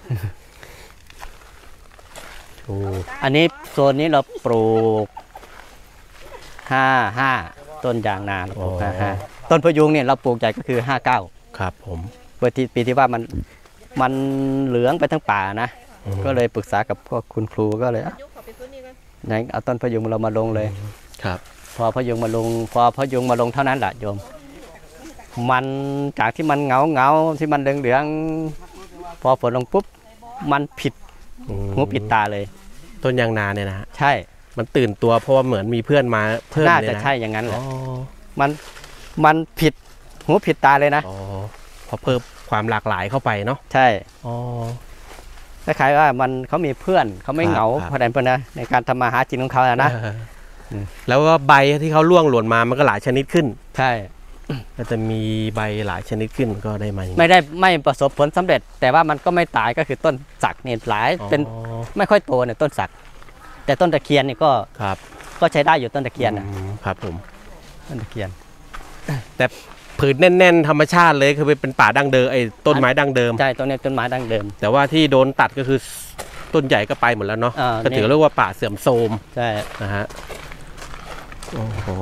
โอ้อันนี้โซนนี้เราปลูกห้าห้าต้นยางนาเราปลูกห้าห้าต้นพะยุงเนี่ยเราปลูกใหญ่ก็คือห้าเก้าครับผมปีที่ปีที่ว่ามันมันเหลืองไปทั้งป่านะอืมก็เลยปรึกษากับพวกคุณครูก็เลยอ่ะยุคขอไปซื้อนี่กันไหนเอาต้นพะยุงเรามาลงเลยครับพอพะยุงมาลง พอพะยุงมาลงเท่านั้นแหละโยม มันจากที่มันเงาเงาที่มันเหลืองเหลืองๆพอฝนลงปุ๊บมันผิดอืมหูผิดตาเลยต้นยางนาเนี่ยนะฮะใช่มันตื่นตัวเพราะว่าเหมือนมีเพื่อนมาเพิ่มน่าเลยจะนะใช่อย่างนั้นแหอ๋ละอมันมันผิดหูผิดตาเลยนะอ๋อพอเพิ่มความหลากหลายเข้าไปเนาะใช่อ๋อคล้ายๆว่ามันเขามีเพื่อนเขาไม่ครับเหงาครับเพราะนั้นเพื่อนนะในการทำมาหากินของเขาอะนะเอออืมแล้วก็ใบที่เขาล่วงหล่นมามันก็หลายชนิดขึ้นใช่ก็จะมีใบหลายชนิดขึ้นก็ได้มาอย่างนี้ไม่ได้ไม่ประสบผลสำเร็จ แต่ว่ามันก็ไม่ตายก็คือต้นสักเนี่ยหลายอ๋อเป็นไม่ค่อยโตเนี่ยต้นสัก แต่ต้นตะเคียนนี่ก็ครับก็ใช้ได้อยู่ต้นตะเคียนนะอืมครับผมต้นตะเคียนผืนแน่น ๆ ธรรมชาติเลยคือเป็นป่าดั้งเดิมไอ้ต้นไม้ดั้งเดิมใช่ต้นนี้ต้นไม้ดั้งเดิมแต่ว่าที่โดนตัดก็คือต้นใหญ่ก็ไปหมดแล้วเนาะอ่าก็ถือเรียกว่าป่าเสื่อมโทรมใช่นะฮะโอ้โห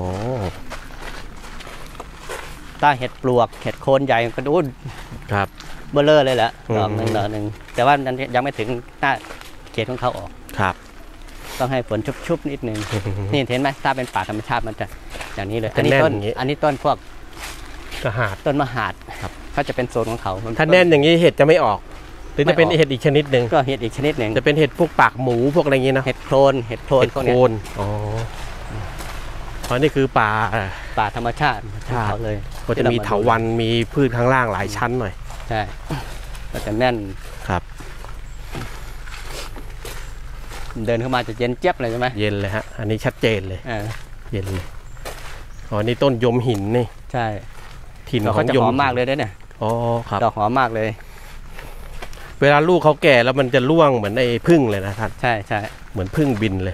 ถ้าเห็ดปลวกเห็ดโคนใหญ่ก็ดูครับเบลเลอร์เลยแหละอืมดอกหนึ่งดอกหนึ่งแต่ว่านั้นยังไม่ถึงหน้าเขตของเขาออกครับต้องให้ฝนชุบๆนิดนึง นี่เห็นไหมถ้าเป็นป่าธรรมชาติมันจะอย่างนี้เลย อันนี้จะแน่นต้นอย่างนี้อันนี้ต้นพวกกระหาดต้นมหาดครับเขาจะเป็นโซนของเขามัถ้าแน่นอย่างนี้เห็ดจะไม่ออก หรือจะเป็นไม่ออกเห็ดอีกชนิดหนึ่งก็เห็ดอีกชนิดหนึ่งจะเป็นเห็ดพวกปากหมูพวกอะไรอย่างนี้เนาะเห็ดโคลนเห็ดโคลนเห็ดพวกโคเนี้ยนอ๋อเพราะนี่คือป่าป่าธรรมชาติของเขาเลยก็จะมีเถาวัลย์มีพืชข้างล่างหลายชั้นหน่อยใช่ก็จะแน่นครับเดินเข้ามาจะเย็นเจี๊ยบเลยใช่ไหมเย็นเลยฮะ อันนี้ชัดเจนเลยเออเย็นเลย อ๋อ นี่ต้นยมหินนี่ใช่ถิ่นดอกขอเขางจะยมหอมมากเลยด้วยเนี่ยอ๋อ ครับดอกหอมมากเลยเวลาลูกเขาแก่แล้วมันจะร่วงเหมือนไอ้พึ่งเลยนะท่านใช่ใช่เหมือนพึ่งบินเลย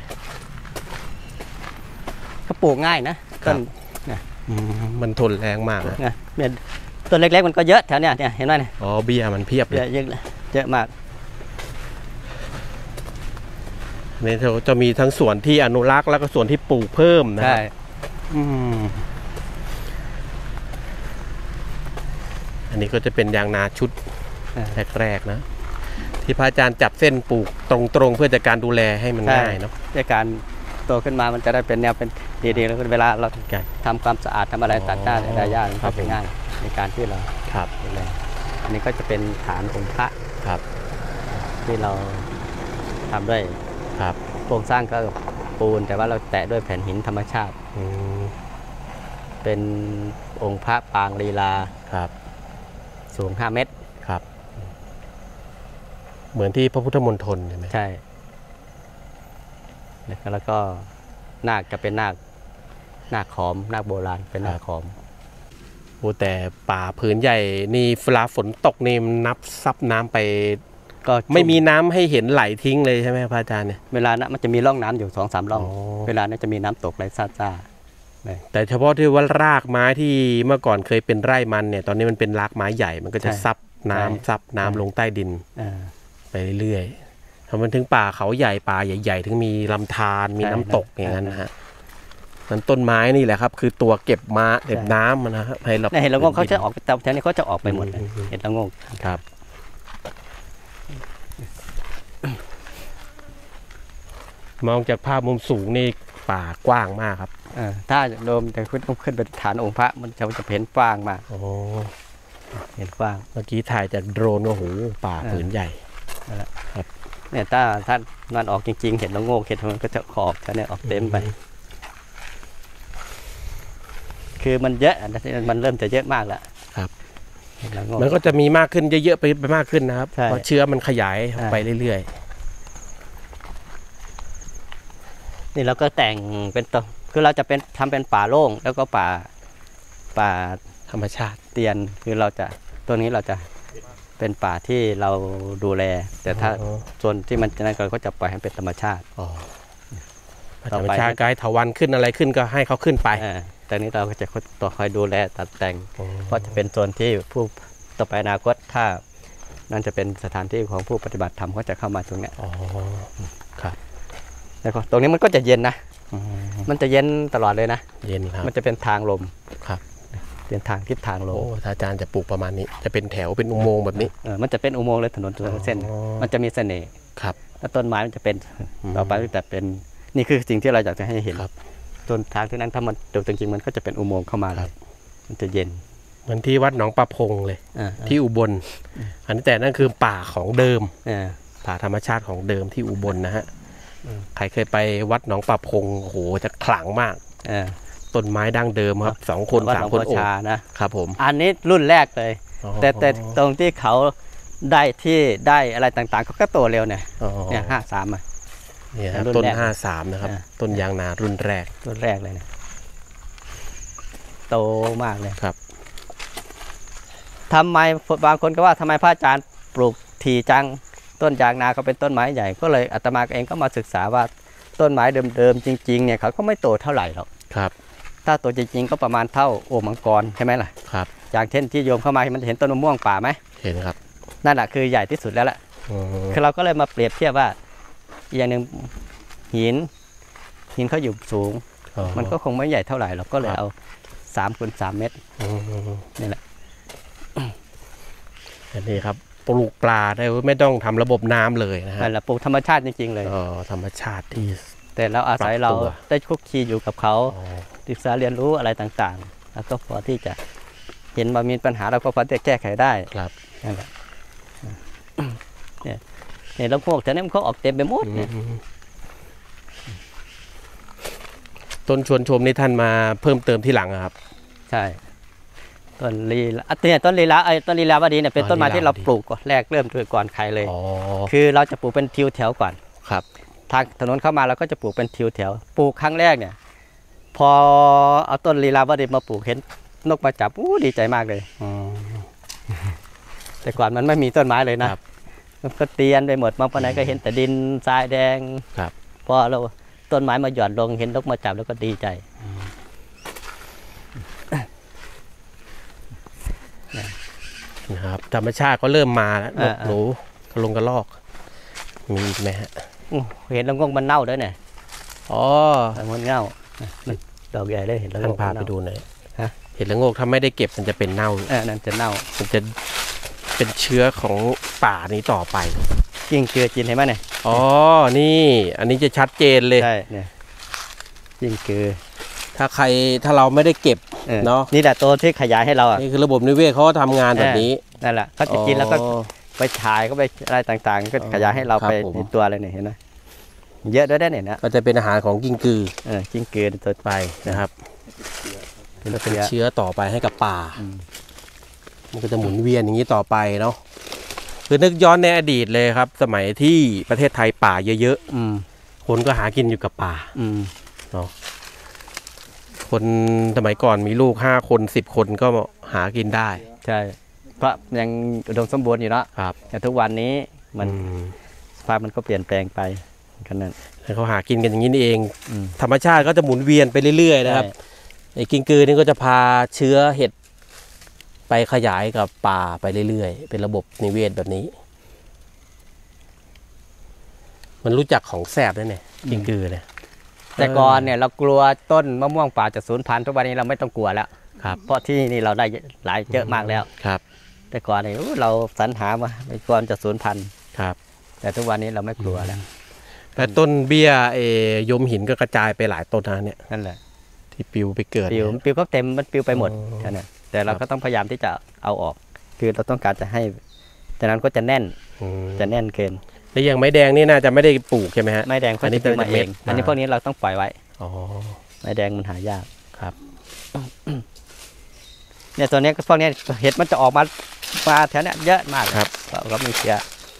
เขาปลูกง่ายนะต้นอืมมันทนแรงมากนะเนี่ยเนี่ยต้นเล็กๆมันก็เยอะแถวเนี้ยเนี่ยเห็นไหมเนี่ยอ๋อเบี้ยมันเพียบเลเยยอะเยอะเยอะมากเนี่ยจะมีทั้งส่วนที่อนุรักษ์แล้วก็ส่วนที่ปลูกเพิ่มนะคใช่รับอืมอันนี้ก็จะเป็นยางนาชุดแรกๆนะที่พระอาจารย์จับเส้นปลูกตรงๆเพื่อจะการดูแลให้มันง่ายเนาะด้วยการโตขึ้นมามันจะได้เป็นแนวเป็นดีๆแล้วเวลาเราทำความสะอาดทำอะไรตัดหน้าได้ยากมันก็เป็นง่ายในการที่เราครับดูแลอันนี้ก็จะเป็นฐานองค์พระครับที่เราทำด้วยครับโครงสร้างก็ปูนแต่ว่าเราแตะด้วยแผ่นหินธรรมชาติอืมเป็นองค์พระปางลีลาครับสูงห้าเมตรครับ เหมือนที่พระพุทธมณฑลใช่ไหมใช่แล้วก็นาคจะเป็นนาคนาคขอมนาคโบราณเป็นนาคขอมโอ้แต่ป่าผืนใหญ่นี่เวลาฝนตกนี่นับซับน้ำไปก็ไม่มีน้ำให้เห็นไหลทิ้งเลยใช่ไหมพระอาจารย์เนี่ยเวลานะมันจะมีร่องน้ำอยู่สองสามร่องอ๋อเวลานั้นจะมีน้ำตกไหลซ่าแต่เฉพาะที่ว่ารากไม้ที่เมื่อก่อนเคยเป็นไร่มันเนี่ยตอนนี้มันเป็นรากไม้ใหญ่มันก็จะซับน้ำซับน้ำลงใต้ดินๆอ่าไปเรื่อยๆทำมันถึงป่าเขาใหญ่ป่าใหญ่ๆถึงมีลำธารมีใช่น้ำตกนะอย่างนั้นนะฮะนั้นต้นไม้นี่แหละครับ คือตัวเก็บมาเก็บใช่น้ำมันนะฮะให้เราในเห็ดละโงกเขาจะออกแต่แถวนี้เขาจะออกไปหมดเลยเห็ดละโงกครับ มองจากภาพมุมสูงนี่ป่ากว้างมากครับเออถ้าโดมแต่ขึ้นขึ้นไปฐานองค์พระมันจะจะเห็นกว้างมากโอ้เห็นกว้างเมื่อกี้ถ่ายจากโดรนก็โหป่าเออผืนใหญ่เนี่ยถ้าถ้ามันออกจริงๆเห็ดละโงกเห็ดมันก็จะขอบแถวนี้ออกเต็มไป คือมันเยอะนะมันเริ่มจะเยอะมากแล้วครับเห็ดละโงกมันก็จะมีมากขึ้นเยอะๆไปไปมากขึ้นนะครับใช่เพราะเชื้อมันขยายใช่ไปเรื่อยนี่เราก็แต่งเป็นตัวคือเราจะเป็นทำเป็นป่าโล่งแล้วก็ป่าป่าๆ ธรรมชาติเตียนคือเราจะตัวนี้เราจะเป็นป่าที่เราดูแล แต่ถ้าอ๋อส่วนที่มันจะนั่นก็จะปล่อยให้เป็นธรรมชาติอ๋อต่ธอรรไปมชาติกายถาวันขึ้นอะไรขึ้นก็ให้เขาขึ้นไปเออตอนนี้เราก็จะตัวคอยดูแลตัดแต่งอ๋อเพราะจะเป็นส่วนที่ผู้ต่อไปอนาคตถ้านั่นจะเป็นสถานที่ของผู้ปฏิบัติธรรมก็จะเข้ามาตรงเนี้ยอ๋อครับแล้วก็ตรงนี้มันก็จะเย็นนะอืมมันจะเย็นตลอดเลยนะเย็นครับมันจะเป็นทางลมครับเป็นทางทิศทางลโอ้มถ้าอาจารย์จะปลูกประมาณนี้ จะเป็นแถวเป็นอุโมงค์แบบนี้เออมันจะเป็นอุโมงค์เลยถนนเส้นอ๋อมันจะมีเสน่ห์ครับแล้วต้นไม้มันจะเป็นอืมต่อไปแต่เป็นนี่คือสิ่งที่เราอยากจะให้เห็นครับต้นทางที่นั้นถ้ามันดูจริงๆมันก็จะเป็นอุโมงค์เข้ามาคเลรัยบมันจะเย็นเหมือนที่วัดหนองปลาพงเลยอ่าที่อุบล อันนี้แต่นั่นคือป่าของเดิมอ่าป่าธรรมชาติของเดิมที่อุบลนะฮะอืมใครเคยไปวัดหนองปลาพงโอ้โหจะขลังมากอ่าต้นไม้ดั้งเดิมครับสองคนวัดสาหมลวงคนพ่อโอบชานะครับผมอันนี้รุ่นแรกเลยอ๋อแต่แต่ตรงที่เขาได้ที่ได้อะไรต่างๆเขาก็โตเร็วเนี่ยอ๋อเนี่ยห้าสามอ่ะเนี่ยฮะรุ่นต้นแรกห้าสามนะครับอ่าต้นยางนารุ่นแรกรุ่นแรกเลยเนี่ยโตมากเลยครับทำไมบางคนก็ว่าทำไมพระอาจารย์ปลูกทีจังต้นยางนาเขาเป็นต้นไม้ใหญ่ก็เลยอาตมาเองก็มาศึกษาว่าต้นไม้เดิมๆจริงๆเนี่ยเขาก็ไม่โตเท่าไหร่หรอกครับถ้าโตจริงๆก็ประมาณเท่าโอ่งมังกรใช่ไหมล่ะครับอย่างเช่นที่โยมเข้ามามันเห็นต้นมะม่วงป่าไหมเห็นครับนั่นแหละคือใหญ่ที่สุดแล้วล่ะอ๋อคือเราก็เลยมาเปรียบเทียบว่าอีกอย่างหนึ่งหินหินเขาอยู่สูงอ๋อมันก็คงไม่ใหญ่เท่าไหร่เราก็เลยครับเอาสามคูณสามเมตรอืมนี่แหละอันนี้ครับปลูกปลาได้ไม่ต้องทำระบบน้ำเลยนะฮะนั่นแหละปลูกธรรมชาติจริงๆเลยอ๋อธรรมชาติที่แต่เราอาศัยปรับเราตัวได้คุกคีอยู่กับเขาอ๋อศึกษาเรียนรู้อะไรต่างๆ แล้วก็พอที่จะเห็นว่ามีปัญหาเราก็พอที่จะแก้ไขได้ครับนั่นแหละเนี่ยเนี่ยแล้วพวกแต่นั้นเขาออกเต็มไปหมดเนี่ยอืมต้นชวนชมนี่ท่านมาเพิ่มเติมที่หลังอะครับใช่ต้นลีลาอ่ะเนี่ยต้นลีลาไอ้ต้นลีลาวดีเนี่ยเป็นอ๋อต้นไม้ที่เราลีลาวดีปลูกก่อนแรกเริ่มด้วยก่อนใครเลยอ๋อคือเราจะปลูกเป็นทิวแถวก่อนครับทางถนนเข้ามาเราก็จะปลูกเป็นทิวแถวปลูกครั้งแรกเนี่ย พอเอาต้นลีลาวดีมาปลูกเห็นนกมาจับอู้ดีใจมากเลยอ๋อแต่ก่อนมันไม่มีต้นไม้เลยนะครับ มันก็เตียนไปหมดมองไปไหนก็เห็นแต่ดินทรายแดงครับพอเราต้นไม้มาหย่อนลงเห็นนกมาจับแล้วก็ดีใจเนี่ยนะครับธรรมชาติก็เริ่มมาแล้วนอ่ากหนูกระลงกระลอกมีอีกไหมฮะอู้เห็นแล้วงงมันเน่าด้วยเนี่ยอ๋อมันเน่ามันดอกใหญ่เลยเห็นแล้วท่านงงพามันไปเน่าดูหน่อยฮะเห็ดละโงกถ้าไม่ได้เก็บมันจะเป็นเน่าเออนั่นจะเน่ามันจะเป็นเชื้อของป่านี้ต่อไปกิ้งเกลือกินเห็นไหมเนี่ยอ๋อนี่ อันนี้จะชัดเจนเลยใช่เนี่ยกิ้งเกลือถ้าใครถ้าเราไม่ได้เก็บออเนาะนี่แหละตัวที่ขยายให้เราอ่ะนี่คือระบบนิเวศเขาก็ทำงานแบบนี้นั่นแหละเขาจะกินแล้วก็อ๋อไปฉายก็ไปอะไรต่างๆ ก็ขยายให้เราครับไปผมในตัวเลยเนี่ยเห็นไหมเยอะด้วยได้เนี่ยนะก็จะเป็นอาหารของกิ้งกือเออกิ้งเกลือตัวไปนะครับเป็นก็เป็นเชื้อเชื้อต่อไปให้กับป่าอืมมันก็จะหมุนเวียนอย่างนี้ต่อไปเนาะคือนึกย้อนในอดีตเลยครับ สมัยที่ประเทศไทยป่าเยอะอืมๆคนก็หากินอยู่กับป่าอืมคนสมัยก่อนมีลูกห้าคนสิบคนก็หากินได้ใช่เพราะยังอุดมสมบูรณ์อยู่เนาะครับแต่ทุกวันนี้มันอืมสภาพมันก็เปลี่ยนแปลงไปขนาดนั้นแล้วเขาหากินกันอย่างนี้นี่เองอืมธรรมชาติก็จะหมุนเวียนไปเรื่อยๆนะครับใช่ไอ้กิ้งกือนี่ก็จะพาเชื้อเห็ดไปขยายกับป่าไปเรื่อยๆ เป็นระบบนิเวศแบบนี้ มันรู้จักของแสบด้วยเนี่ยกิ้งกือเนี่ยแต่ก่อนเนี่ยเรากลัวต้นมะม่วงป่าจะสูญพันธุ์ทุกวันนี้เราไม่ต้องกลัวแล้วครับเพราะที่นี่เราได้หลายเยอะมากแล้วครับแต่ก่อนเนี่ยอู้เราสรรหามาไม่กลัวจะสูญพันธุ์ครับแต่ทุกวันนี้เราไม่กลัวแล้วแต่ต้นเบี้ยเอยมหินก็กระจายไปหลายต้นนะเนี่ยนั่นแหละที่ปลิวไปเกิดปิวเนี่ยปิวก็เต็มมันปิวไปหมดอ๋อแค่นั้นแต่เราครับก็ต้องพยายามที่จะเอาออก คือเราต้องการจะให้จากนั้นก็จะแน่นอืมจะแน่นเกินแล้วอย่างไม้แดงนี่น่าจะไม่ได้ปลูกใช่ไหมฮะไม้แดงอัเขานนี้จะขึ้นมาเป็นเอเม็งดอันนี้อ่าพวกนี้เราต้องปล่อยไว้อ๋อไม้แดงมันหายากครับเนี่ยตัวเนี้ยพวกเนี้ยเห็ดมันจะออกมามาแถวเนี้ยเยอะมากครับเราก็มีเชื้อ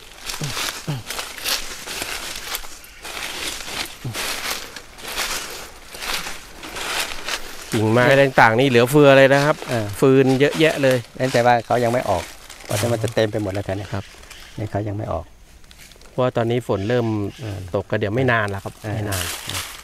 กิ่งไม้ต่างๆนี่เหลือเฟือเลยนะครับเออฟืนเยอะแยะเลยเนื่องจากว่าเขายังไม่ออกเพราะฉะนั้นมันจะเต็มไปหมดแล้วแถวเนี้ยครับนี่เขายังไม่ออกเพราะว่าตอนนี้ฝนเริ่มเออตกก็เดี๋ยวไม่นานแล้วครับเออไม่นาน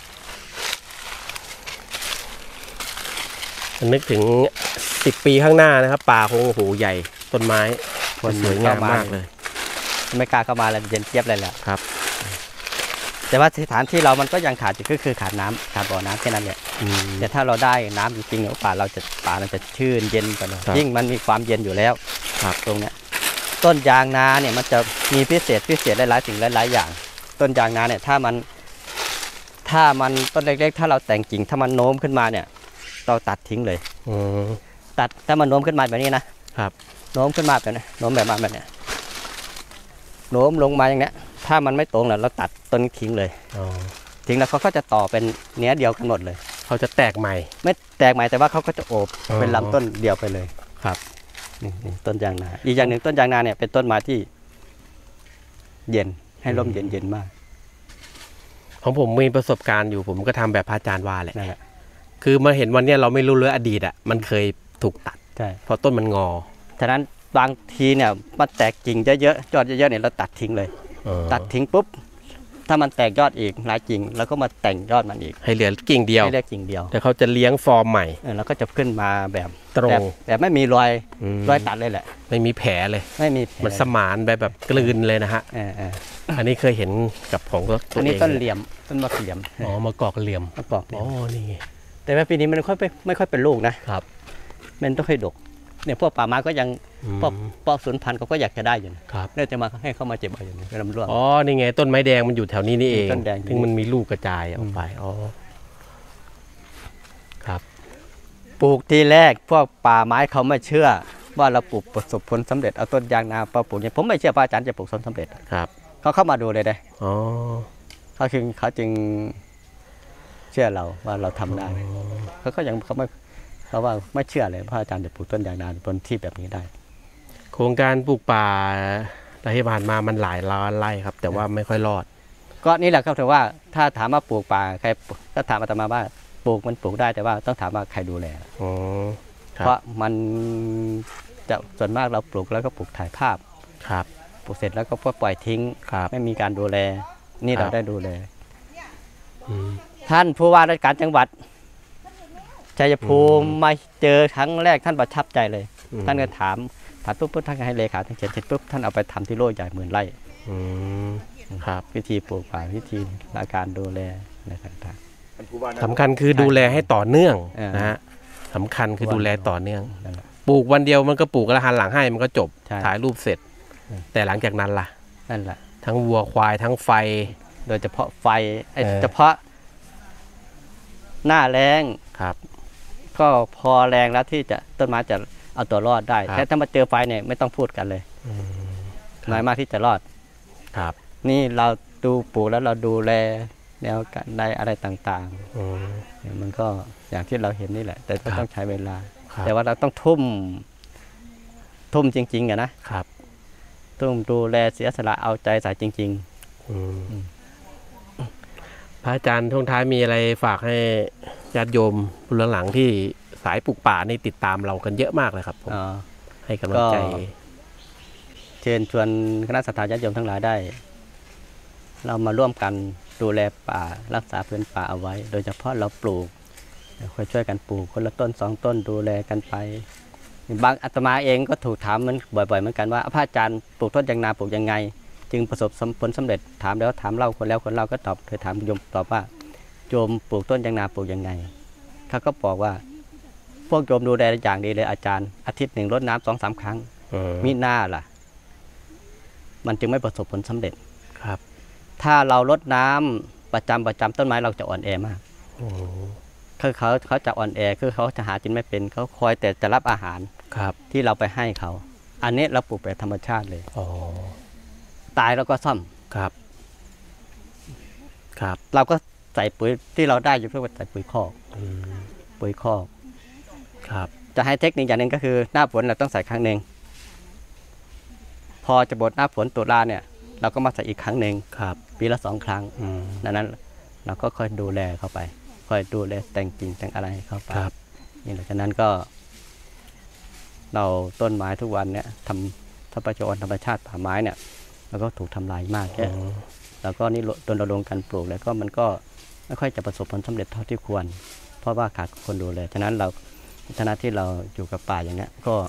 นึกถึงสิบปีข้างหน้านะครับ ป่าคงโอ้โหใหญ่ต้นไม้สวยงามมากเลยไม่กล้าเข้ามาแล้วเย็นเจี๊ยบเลยแหละครับแต่ว่าสถานที่เรามันก็ยังขาดอยู่ก็คือขาดน้ำขาดบ่อน้ำแค่นั้นแหละอืมแต่ถ้าเราได้น้ำจริงๆเนี่ยป่าเราจะป่ามันจะชื่นเย็นไปเลยครับยิ่งมันมีความเย็นอยู่แล้วครับตรงเนี้ยต้นยางนาเนี่ยมันจะมีพิเศษพิเศษหลายๆสิ่งหลายๆอย่าง ต้นยางนาเนี่ยถ้ามันถ้ามันต้นเล็กๆถ้าเราแต่งกิ่งถ้ามันโน้มขึ้นมาเนี่ยเราตัดทิ้งเลยอืมตัดถ้ามันโน้มขึ้นมาแบบนี้นะครับ โน้มขึ้นมาแบบนี้โน้มแบบมาแบบเนี้ยโน้มลงมาอย่างเนี้ยถ้ามันไม่ตรงเราตัดต้นทิ้งเลยอ๋อทิ้งแล้วเขาก็จะต่อเป็นเนื้อเดียวกันหมดเลยเขาจะแตกใหม่ไม่แตกใหม่แต่ว่าเขาก็จะโอบอ๋อเป็นลำต้นเดียวไปเลยครับนี่นี่ต้นยางนาอีกอย่างหนึ่งต้นยางนาเนี่ยเป็นต้นไม้ที่ เย็นให้ลมเย็นเย็นมากของผมมีประสบการณ์อยู่ผมก็ทำแบบพระอาจารย์ว่าแหละนั่นแหละคือมาเห็นวันเนี้ยเราไม่รู้เลยอดีตอ่ะมันเคยถูกตัดใช่เพราะต้นมันงอฉะนั้นบางทีเนี่ยมันแตกกิ่งเยอะๆยอดเยอะๆเนี่ยเราตัดทิ้งเลยอ๋อตัดทิ้งปุ๊บถ้ามันแตกยอดอีกหลายกิ่งแล้วก็มาแต่งยอดมันอีกให้เหลือกิ่งเดียวให้ได้กิ่งเดียวแต่เขาจะเลี้ยงฟอร์มใหม่เออแล้วก็จะขึ้นมาแบบตรงแบบแบบไม่มีรอยอืมรอยตัดเลยแหละไม่มีแผลเลยไม่มีแผลมันสมานไปแบบกลืนเลยนะฮะเออเอออันนี้เคยเห็นกับของตัวอันนี้เองต้นเหลี่ยมต้นมะเขือมอ๋อมากอกเหลี่ยมมะกอกเหลี่อ๋ยอมนี่ไงแต่ว่าปีนี้มันไม่ค่อยไปไม่ค่อยเป็นลูกนะครับ มันต้องค่อยดกเนี่ยพวกป่าไม้ก็ยังอืมพวกพวกศูนย์พันธุ์เขาก็อยากจะได้อยู่นะครับ เนี่ยจะมาให้เข้ามาเจ็บเอาอยู่นี่ลำร่วงอ๋อนี่ไงต้นไม้แดงมันอยู่แถวนี้นี่เองต้นแดงซึ่งมันมีลูกกระจายออกไปอ๋อครับปลูกทีแรกพวกป่าไม้เขาไม่เชื่อ ว่าเราปลูกประสบผลสำเร็จเอาต้นยางนามาปลูกเนี่ยผมไม่เชื่อพระอาจารย์จะปลูกผลสำเร็จครับเขาเข้ามาดูเลยเลยอ๋อเขาจึงเขาจึงเชื่อเราว่าเราทำได้เขาก็ยังเขาไม่เขาว่าไม่เชื่อเลยพระอาจารย์จะปลูกต้นยางนาบนที่แบบนี้ได้โครงการปลูกป่าที่ผ่านมามันหลายล้านไร่ครับ แต่ว่าไม่ค่อยรอดก็นี่แหละครับถือว่าถ้าถามว่าปลูกป่าใครถ้าถามอาตมาว่าปลูกมันปลูกได้แต่ว่าต้องถามว่าใครดูแลอ๋อครับเพราะมันจะส่วนมากเราปลูกแล้วก็ปลูกถ่ายภาพครับปลูกเสร็จแล้วก็ปล่อยทิ้งครับไม่มีการดูแล นี่ครัเราบได้ดูแลอืมท่านผู้ว่าราชการจังหวัดชัยภูมิมาเจอครั้งแรกท่านประทับใจเลยอืมท่านก็ถามถัดปุ๊บปุ๊บท่านให้เลขาท่านเขียนเสร็จปุ๊บท่านเอาไปทำที่โล่ใหญ่หมื่นไร่ครับวิธีปลูกป่าวิธีและการดูแลอะไรต่างๆสำคัญคือดูแลให้ต่อเนื่องนะฮะสำคัญคือดูแลต่อเนื่องปลูกวันเดียวมันก็ปลูกแล้วหันหลังให้มันก็จบถ่ายรูปเสร็จแต่หลังจากนั้นล่ะนั่นแหละทั้งวัวควายทั้งไฟโดยเฉพาะไฟเฉพาะหน้าแรงครับก็พอแรงแล้วที่จะต้นไม้จะเอาตัวรอดได้แต่ถ้ามาเจอไฟเนี่ยไม่ต้องพูดกันเลยน้อยมากที่จะรอดครับนี่เราดูปลูกแล้วเราดูแลแนวกันได้อะไรต่างๆมันก็อย่างที่เราเห็นนี่แหละแต่ต้องใช้เวลาแต่ว่าเราต้องทุ่มทุ่มจริงๆอะนะครับทุ่มดูแลเสียสละเอาใจใส่จริงๆพระอาจารย์ท่วงท้ายมีอะไรฝากให้ญาติโยมผู้หลังๆที่สายปลูกป่านี่ติดตามเรากันเยอะมากเลยครับผมให้กำลังใจเชิญชวนคณะศรัทธาญาติโยมทั้งหลายได้เรามาร่วมกันดูแลป่ารักษาพื้นป่าเอาไว้โดยเฉพาะเราปลูกค่อยช่วยกันปลูกคนละต้นสองต้นดูแลกันไปบางอาตมาเองก็ถูกถามมันบ่อยๆเหมือนกันว่าพระอาจารย์ปลูกต้นยางนาปลูกยังไงจึงประสบผลสำเร็จถามแล้วถามเล่าคนแล้วคนเล่าก็ตอบเคยถามโยมตอบว่าโยมปลูกต้นยางนาปลูกยังไงเขาก็บอกว่าพวกโยมดูแลอย่างดีเลยอาจารย์อาทิตย์หนึ่งรดน้ำสองสามครั้งมิหน้าล่ะมันจึงไม่ประสบผลสำเร็จครับถ้าเรารดน้ำประจำประจำต้นไม้เราจะอ่อนแอมากคือเขาเขาจะอ่อนแอคือเขาจะหากินไม่เป็นเขาคอยแต่จะรับอาหารครับที่เราไปให้เขาอันนี้เราปลูกแบบธรรมชาติเลยตายแล้วก็ซ่อมครับครับเราก็ใส่ปุ๋ยที่เราได้อยู่เพื่อใส่ปุ๋ยคอกปุ๋ยคอกครับจะให้เทคนิคอย่างหนึ่งก็คือหน้าฝนเราต้องใส่ครั้งหนึ่งพอจะบดหน้าฝนตุลาเนี่ยเราก็มาใส่อีกครั้งหนึ่งครับปีละสองครั้งดังนั้นเราก็ค่อยดูแลเข้าไปค่อยดูแลแต่งกิ่งแต่งอะไรเข้าไปนี่หลังจากนั้นก็เราต้นไม้ทุกวันเนี่ยทำทรัพยากรธรรมชาติป่าไม้เนี่ยแล้วก็ถูกทำลายมากแค่แล้วก็นี่รณรงค์การปลูกแล้วก็มันก็ไม่ค่อยจะประสบผลสำเร็จเท่าที่ควรเพราะว่าขาดคนดูแลฉะนั้นเราในฐานะที่เราอยู่กับป่าอย่างเนี้ยก็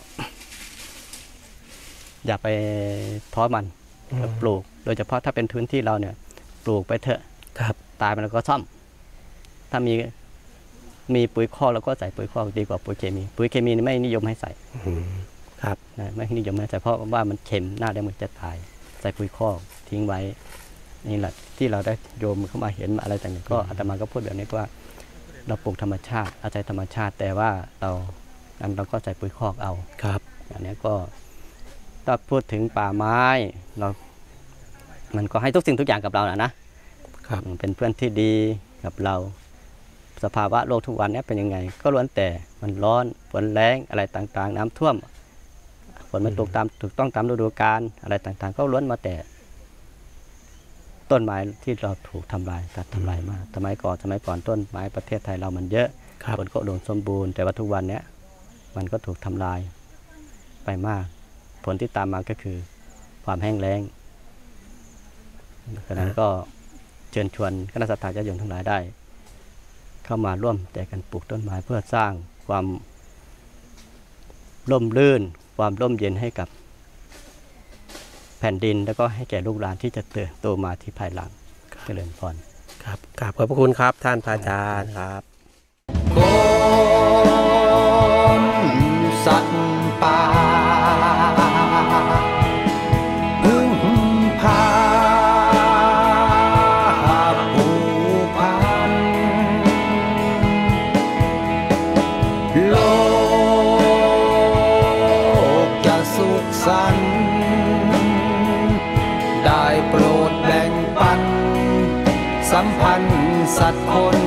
อย่าไปท้อมันปลูกโดยเฉพาะถ้าเป็นพื้นที่เราเนี่ยปลูกไปเถอะครับตายมันก็ซ่อมถ้ามีมีปุ๋ยคอกแล้วก็ใส่ปุ๋ยคอกดีกว่าปุ๋ยเคมีปุ๋ยเคมีไม่นิยมให้ใส่ครับไม่นิยมให้ใส่เพราะว่ามันเค็มหน้าได้มันจะตายใส่ปุ๋ยคอกทิ้งไว้นี่แหละที่เราได้โยมเข้ามาเห็นอะไรต่างๆก็อาตมาก็พูดแบบนี้ว่าเราปลูกธรรมชาติอาศัยธรรมชาติแต่ว่าเรานั้นเราก็ใส่ปุ๋ยคอกเอาครับอันนี้ก็ถ้าพูดถึงป่าไม้เรามันก็ให้ทุกสิ่งทุกอย่างกับเรานะนะครับเป็นเพื่อนที่ดีกับเราสภาวะโลกทุกวันนี้เป็นยังไงก็ล้วนแต่มันร้อนฝนแรงอะไรต่างๆน้ำท่วมฝนมันตกตามถูกต้องตามฤดูกาลอะไรต่างๆก็ล้วนมาแต่ต้นไม้ที่เราถูกทำลายตัดทำลายมากสมัยก่อนสมัยก่อนต้นไม้ประเทศไทยเรามันเยอะผลก็อุดมสมบูรณ์แต่ว่าทุกวันนี้มันก็ถูกทำลายไปมากผลที่ตามมาก็คือความแห้งแล้งดังนั้นก็เชิญชวนคณะศรัทธาญาติโยมทั้งหลายได้เข้ามาร่วมใจกันปลูกต้นไม้เพื่อสร้างความร่มรื่นความร่มเย็นให้กับแผ่นดินแล้วก็ให้แก่ลูกหลานที่จะเติบโตมาที่ภายหลังเจริญพรครับกราบขอบพระคุณครับท่านพระอาจารย์ครับคนสัตว์ป่าพึ่งพาผูกพันโลกจะสุขสันต์ได้โปรดแบ่งปันสัมพันธ์สัตว์คน